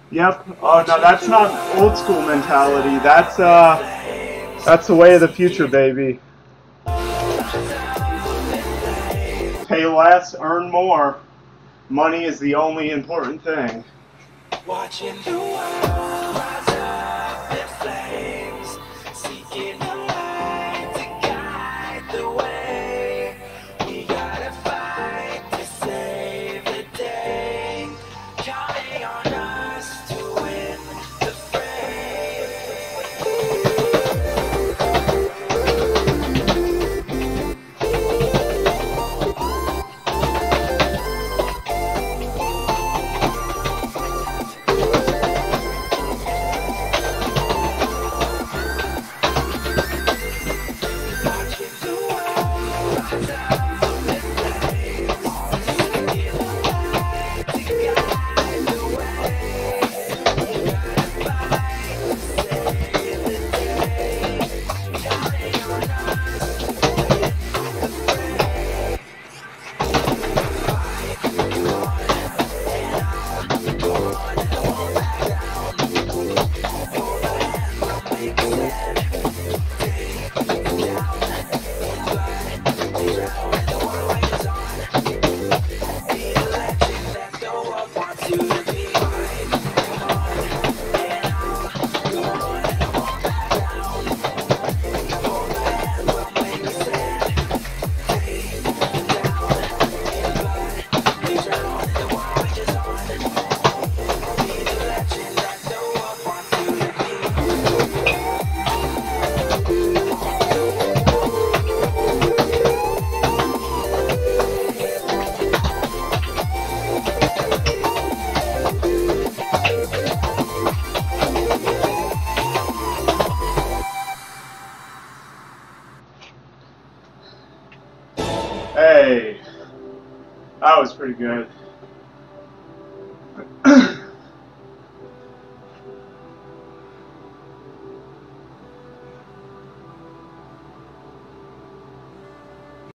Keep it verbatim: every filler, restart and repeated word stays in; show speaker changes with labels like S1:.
S1: Yep. Oh no, that's not old school mentality. That's uh, that's the way of the future, baby. Pay less, earn more. Money is the only important thing.
S2: Watching the world rise up in flames, seeking a light to guide the way. We gotta fight to save the day, counting on us to win the fray.
S1: Hey, that was pretty good.